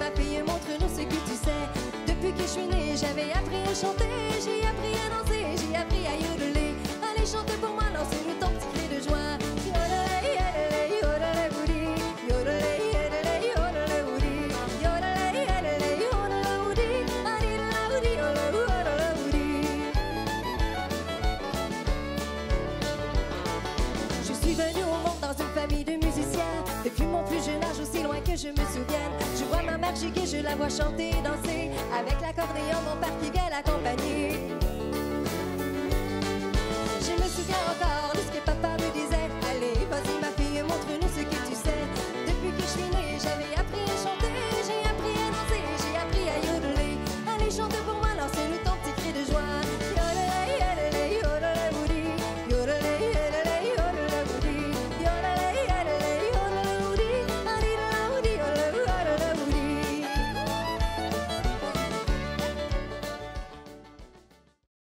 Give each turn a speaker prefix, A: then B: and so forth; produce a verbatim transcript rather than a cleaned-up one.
A: ma fille, montre-nous ce que tu sais. Depuis que je suis née, j'avais appris à chanter, j'ai appris à danser, j'ai appris à yodeler. Allez, chante pour moi, lance-nous ton petit cri de joie. Yodelay, yodelay, yodelay, woody. Yodelay, yodelay, yodelay, woody. Yodelay, yodelay, yodelay, woody. Adidala, woody, yodelay, yodelay, woody. Je suis venue au monde dans une famille de musiciens. Depuis mon plus jeune âge, aussi loin que je me souvienne, je vois ma mère giguer, je la vois chanter et danser. Avec l'accordéon, mon père qui vient l'accompagner. Je me souviens encore de ce que papa me